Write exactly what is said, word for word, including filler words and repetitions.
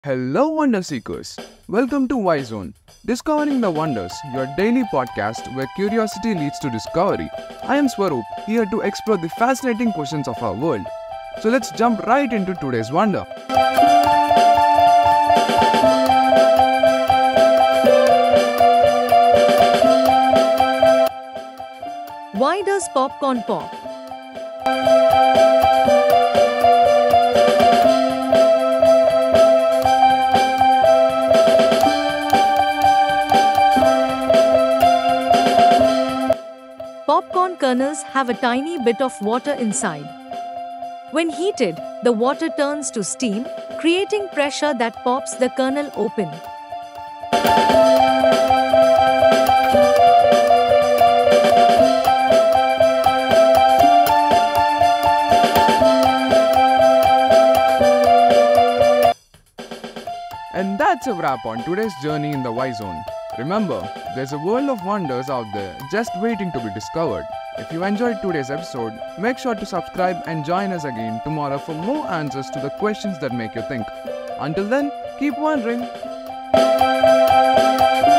Hello, Wonder Seekers! Welcome to Y Zone, Discovering the Wonders, your daily podcast where curiosity leads to discovery. I am Swaroop, here to explore the fascinating questions of our world. So let's jump right into today's wonder. Why does popcorn pop? Popcorn kernels have a tiny bit of water inside. When heated, the water turns to steam, creating pressure that pops the kernel open. And that's a wrap on today's journey in the Y Zone. Remember, there's a world of wonders out there just waiting to be discovered. If you enjoyed today's episode, make sure to subscribe and join us again tomorrow for more answers to the questions that make you think. Until then, keep wondering.